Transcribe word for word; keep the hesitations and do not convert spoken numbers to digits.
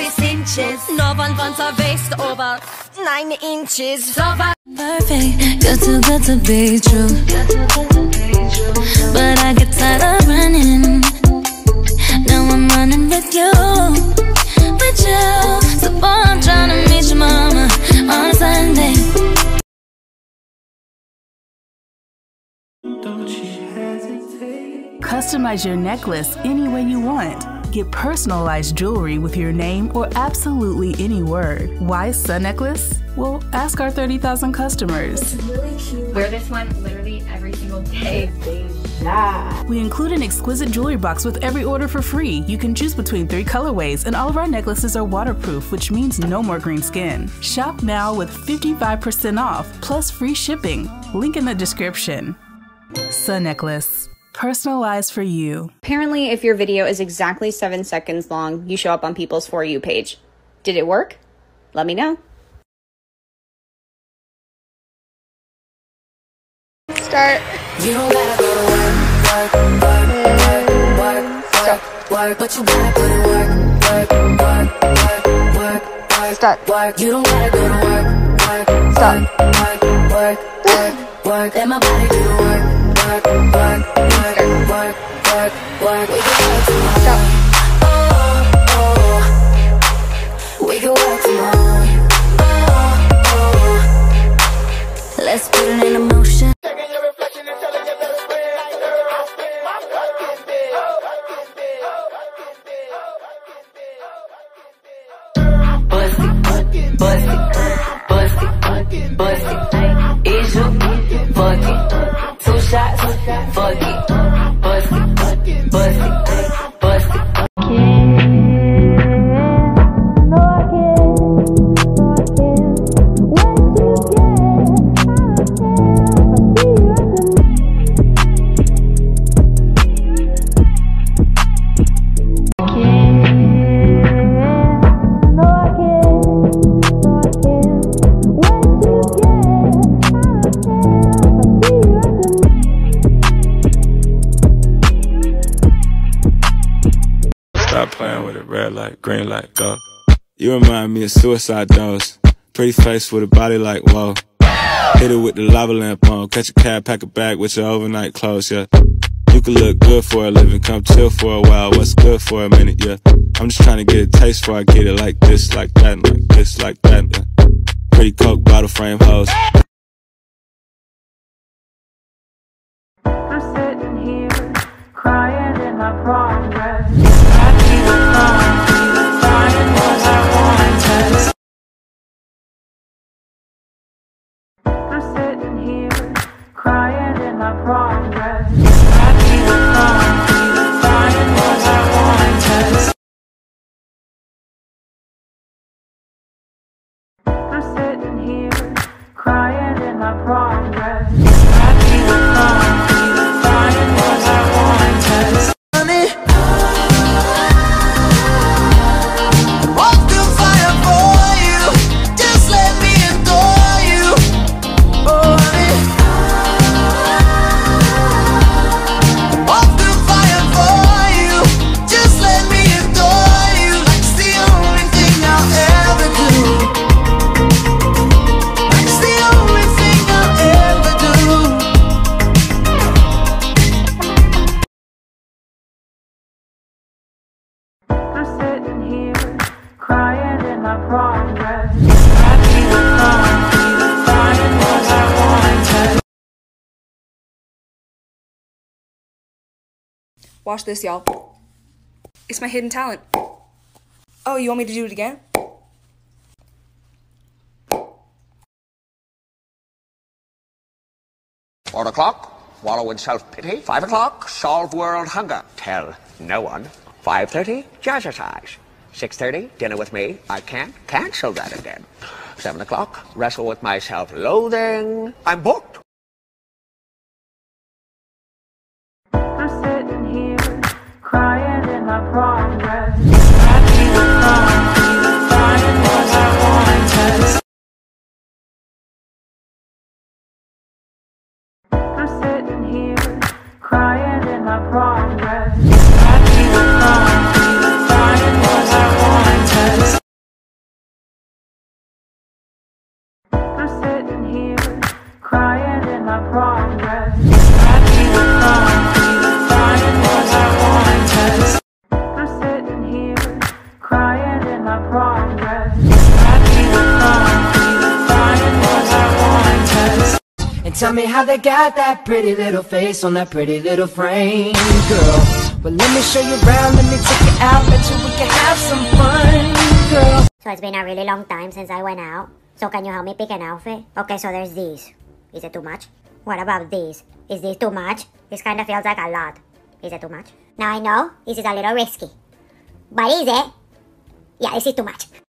six inches. No one wants a waist over nine inches. So perfect, good too good to be true. But I get tired of running. Now I'm running with you, with you. So boy, I'm trying to meet your mama on Sunday. Don't you hesitate. Customize your necklace any way you want. Get personalized jewelry with your name or absolutely any word. Why Sun Necklace? Well, ask our thirty thousand customers. It's really cute. Wear this one literally every single day. We include an exquisite jewelry box with every order for free. You can choose between three colorways, and all of our necklaces are waterproof, which means no more green skin. Shop now with fifty-five percent off, plus free shipping. Link in the description. Sun Necklace. Personalized for you. Apparently, if your video is exactly seven seconds long, you show up on people's For You page. Did it work? Let me know. Start. You don't gotta go to work, work, work, work, work, work, work, but you gotta put in work, work, work, work, work, work, Start. work. You don't gotta go to work, work, Stop. work, work, work, work, work. Let my body do the work, work, work, work, work, work, work. We can work tomorrow. Oh, oh, we can work tomorrow. Oh, oh, let's put it in motion. Bust it, bust it, bust it, bust it. Is you fuck it? Two shots, fuck it. Bust it, bust it, bust it. Stop playing with it, red light, green light, go. You remind me of suicide doors. Pretty face with a body like whoa. Hit it with the lava lamp on. Catch a cab, pack a bag with your overnight clothes, yeah. You can look good for a living, come chill for a while. What's good for a minute, yeah. I'm just trying to get a taste before I get it like this, like that, and like this, like that, yeah. Pretty coke bottle frame hoes. I'm sitting here, crying in my progress. Happy with prom, trying what I wanted. I'm sitting here, crying in my progress. Happy with prom, trying what I wanted. I'm sitting here, crying in my progress. Happy with prom, trying what I wanted. I'm sitting here, crying in my progress. Happy with prom, trying what I wanted. Watch this, y'all. It's my hidden talent. Oh, you want me to do it again? Four o'clock, wallow in self-pity. Five o'clock, solve world hunger. Tell no one. Five thirty, jazzercise. Six thirty, dinner with me. I can't cancel that again. Seven o'clock, wrestle with my self-loathing. I'm booked. I'm sitting here, crying in my progress. Happy with prom, trying what I wanted. I'm sitting here, crying in my progress. Happy with prom, trying what I wanted. crying in my prom dress. Happy to come, crying cause I want. I'm sitting here, crying in my prom dress. Happy to come, crying cause I want. And tell me how they got that pretty little face on that pretty little frame, girl. Well, let me show you around, let me take you out, bet you we can have some fun, girl. So it's been a really long time since I went out. So can you help me pick an outfit? Okay, so there's these. Is it too much? What about these? Is this too much? This kind of feels like a lot. Is it too much? Now I know this is a little risky. But is it? Yeah, this is too much.